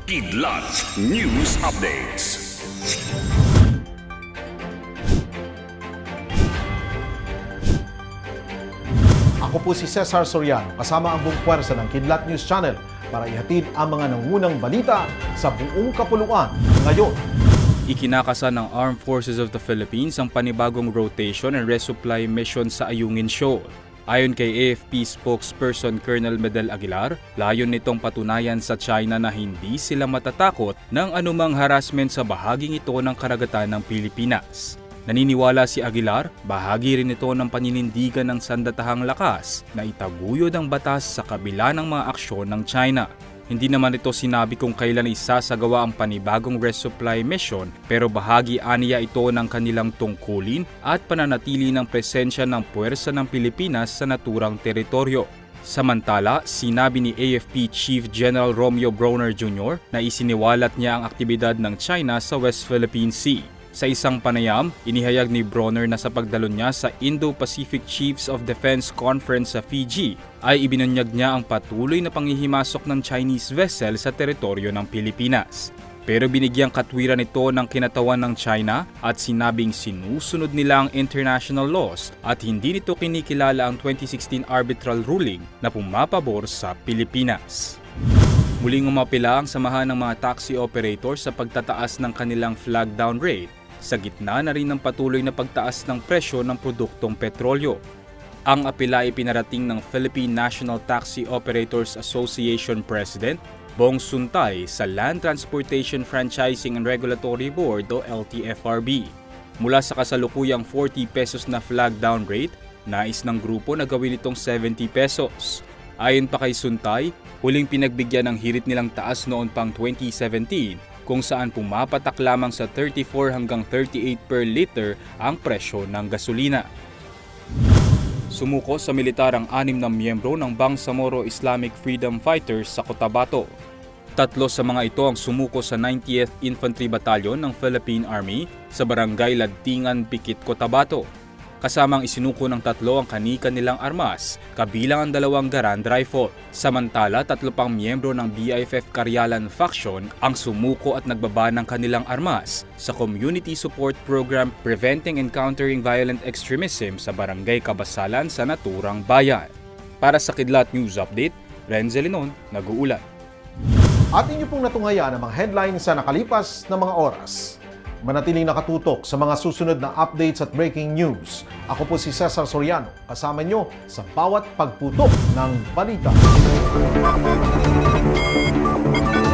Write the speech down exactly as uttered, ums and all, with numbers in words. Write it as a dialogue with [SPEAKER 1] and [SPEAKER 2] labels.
[SPEAKER 1] Kidlat News Updates.
[SPEAKER 2] Ako po si Cesar Soriano, kasama ang buong puwersa ng Kidlat News Channel para ihatid ang mga nangunang balita sa buong kapuluan ngayon.
[SPEAKER 3] Ikinakasa ng Armed Forces of the Philippines ang panibagong rotation and resupply mission sa Ayungin Shoal. Ayon kay A F P spokesperson Colonel Medel Aguilar, layon nitong patunayan sa China na hindi sila matatakot ng anumang harassment sa bahaging ito ng karagatan ng Pilipinas. Naniniwala si Aguilar, bahagi rin ito ng paninindigan ng sandatahang lakas na itaguyod ang batas sa kabila ng mga aksyon ng China. Hindi naman ito sinabi kung kailan isasagawa ang panibagong resupply mission, pero bahagi aniya ito ng kanilang tungkulin at pananatili ng presensya ng puwersa ng Pilipinas sa naturang teritoryo. Samantala, sinabi ni A F P Chief General Romeo Brawner Junior na isiniwalat niya ang aktibidad ng China sa West Philippine Sea. Sa isang panayam, inihayag ni Brawner na sa pagdalo niya sa Indo-Pacific Chiefs of Defense Conference sa Fiji, ay ibinunyag niya ang patuloy na panghihimasok ng Chinese vessel sa teritoryo ng Pilipinas. Pero binigyang katwiran ito ng kinatawan ng China at sinabing sinusunod nila ang international laws at hindi nito kinikilala ang twenty sixteen arbitral ruling na pumapabor sa Pilipinas. Muling umapila ang samahan ng mga taxi operators sa pagtataas ng kanilang flag down rate sa gitna na rin ng patuloy na pagtaas ng presyo ng produktong petrolyo. Ang apela ay pinarating ng Philippine National Taxi Operators Association President Bong Suntay sa Land Transportation Franchising and Regulatory Board o L T F R B. Mula sa kasalukuyang forty pesos na flag down rate, nais ng grupo na gawin itong seventy pesos. Ayon pa kay Suntay, huling pinagbigyan ng hirit nilang taas noon pang twenty seventeen kung saan pumapatak lamang sa thirty-four hanggang thirty-eight per liter ang presyo ng gasolina. Sumuko sa militar ang anim na miyembro ng Bangsamoro Islamic Freedom Fighters sa Cotabato. Tatlo sa mga ito ang sumuko sa ninetieth Infantry Battalion ng Philippine Army sa Barangay Ladtingan, Pikit, Cotabato. Kasamang isinuko ng tatlo ang kanika nilang armas, kabilang ang dalawang Garand rifle. Samantala, tatlo pang miyembro ng B I F F Karyalan Faction ang sumuko at nagbaba ng kanilang armas sa Community Support Program Preventing and Countering Violent Extremism sa Barangay Kabasalan sa naturang bayan. Para sa Kidlat News Update, Renzel Linon, nag-uulat.
[SPEAKER 2] At inyo pong natunghayan ang mga headlines sa nakalipas na mga oras. Manatiling nakatutok sa mga susunod na updates at breaking news. Ako po si Cesar Soriano, kasama nyo sa bawat pagputok ng balita.